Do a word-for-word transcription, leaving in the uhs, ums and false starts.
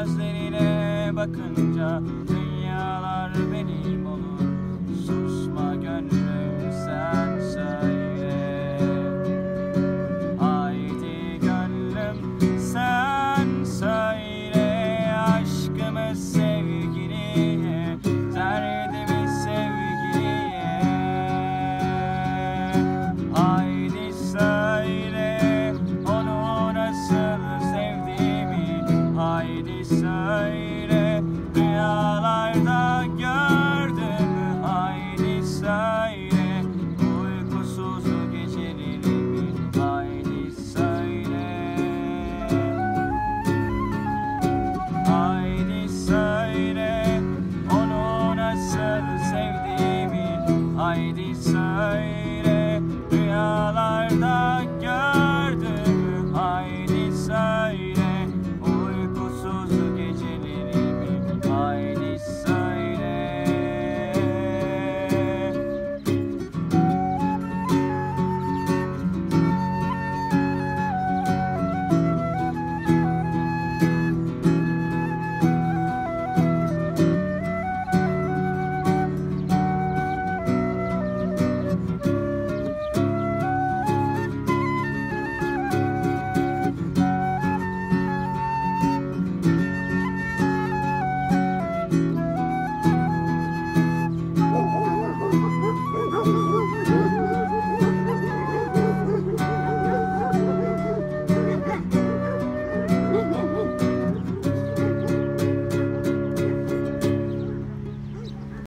gözlerine bakınca dünyalar benim olur. Susma gönlüm sen söyle. Haydi gönlüm sen söyle. Aşkımız sevgiliye, derdimiz sevgiliye. Haydi söyle onu nasıl sevdiğimi. Haydi söyle rüyalarda gördüm. Haydi söyle uykusuz gecelerimi. Haydi söyle. Haydi söyle onu nasıl sevdiğimi. Haydi söyle rüyalarda gördüm. Haydi söyle uykusuz gecelerimi. Haydi söyle. Oh,